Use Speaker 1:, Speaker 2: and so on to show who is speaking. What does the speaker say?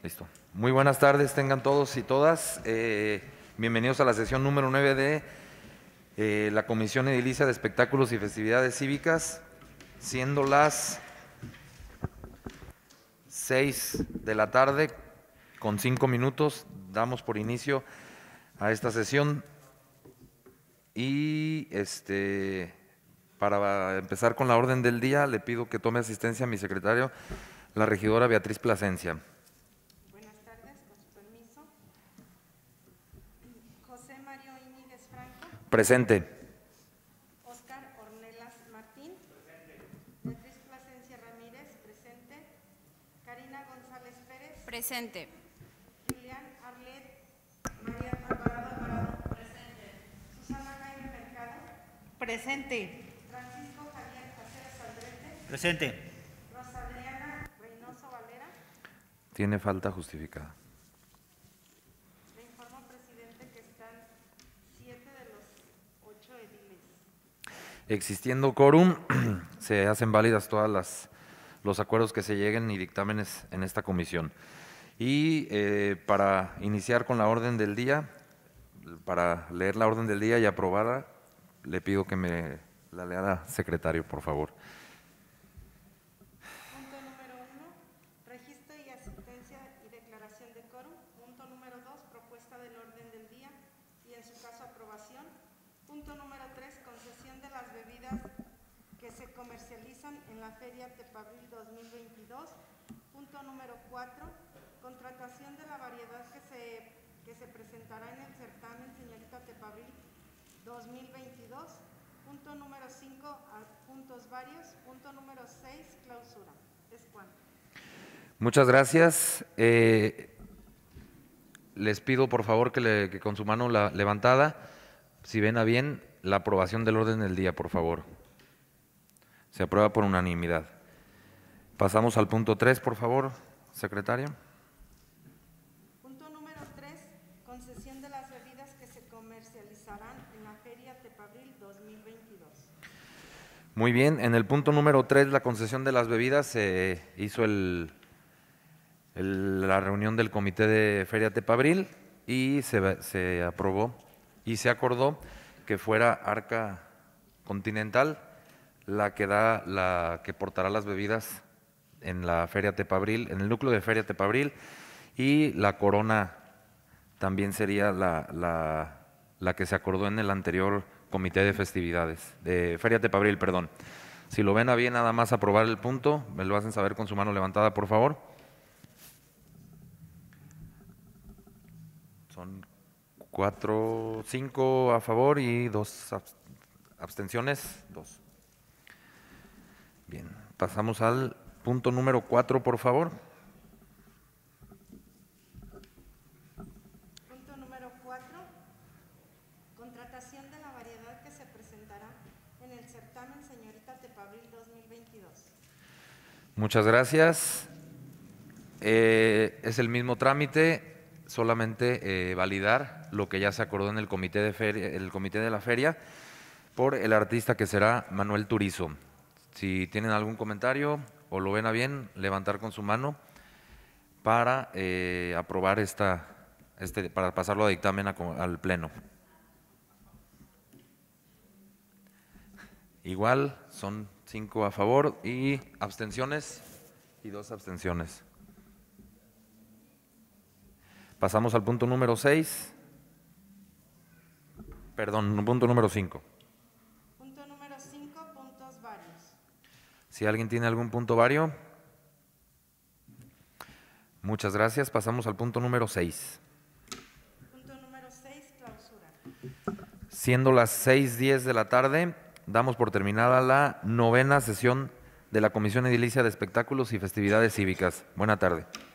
Speaker 1: Listo. Muy buenas tardes, tengan todos y todas. Bienvenidos a la sesión número 9 de la Comisión Edilicia de Espectáculos y Festividades Cívicas, siendo las 6 de la tarde con 5 minutos. Damos por inicio a esta sesión y para empezar con la orden del día le pido que tome asistencia a mi secretario, la regidora Beatriz Plasencia. Presente.
Speaker 2: Óscar Ornelas Martín. Presente. Beatriz Plasencia Ramírez. Presente. Karina González Pérez.
Speaker 3: Presente.
Speaker 2: Julián Arlet María Alvarado. Presente. Susana Jaime Mercado.
Speaker 4: Presente.
Speaker 2: Francisco Javier Caceres Aldrete.
Speaker 5: Presente.
Speaker 2: Rosa Adriana Reynoso Valera.
Speaker 1: Tiene falta justificada.
Speaker 2: Le informo, presidente, que están 7 de los 8 ediles.
Speaker 1: Existiendo quórum, se hacen válidas todas los acuerdos que se lleguen y dictámenes en esta comisión. Y para iniciar con la orden del día, para leer la orden del día y aprobarla, le pido que me la lea, secretario, por favor.
Speaker 2: Punto número 1, registro y asistencia y declaración de quórum. Punto número 2, propuesta del orden del día y en su caso aprobación. Punto número 3, concesión de las bebidas que se comercializan en la Feria Tepabril 2022. Punto número 4, contratación de la variedad que se presentará en el certamen Señorita Tepabril 2022. Punto número 5, puntos varios. Punto número 6, clausura. Es cuanto.
Speaker 1: Muchas gracias. Les pido por favor que con su mano levantada, si ven a bien, la aprobación del orden del día, por favor. Se aprueba por unanimidad. Pasamos al punto 3, por favor, secretario.
Speaker 2: Punto número 3, concesión de las bebidas que se comercializarán en la Feria Tepabril 2022.
Speaker 1: Muy bien, en el punto número 3, la concesión de las bebidas, se hizo la reunión del Comité de Feria Tepabril y se aprobó y se acordó que fuera Arca Continental la que portará las bebidas en la Feria Tepabril, en el núcleo de Feria Tepabril, y la Corona también sería la que se acordó en el anterior Comité de Festividades, de Feria Tepabril, perdón. Si lo ven a bien nada más aprobar el punto, me lo hacen saber con su mano levantada, por favor. Son 5 a favor y 2 abstenciones. 2. Bien, pasamos al punto número 4, por favor.
Speaker 2: Punto número 4, contratación de la variedad que se presentará en el certamen Señorita Tepabril 2022.
Speaker 1: Muchas gracias. Es el mismo trámite, solamente validar lo que ya se acordó en el comité de la feria por el artista que será Manuel Turizo. Si tienen algún comentario o lo ven a bien, levantar con su mano para aprobar para pasarlo a dictamen al Pleno. Igual, son 5 a favor y abstenciones y 2 abstenciones. Pasamos al punto número 6. Perdón, punto número 5.
Speaker 2: Punto número 5, puntos varios.
Speaker 1: Si alguien tiene algún punto vario. Muchas gracias. Pasamos al punto número 6.
Speaker 2: Punto número 6, clausura.
Speaker 1: Siendo las 6:10 de la tarde, damos por terminada la 9ª sesión de la Comisión Edilicia de Espectáculos y Festividades Cívicas. Buena tarde.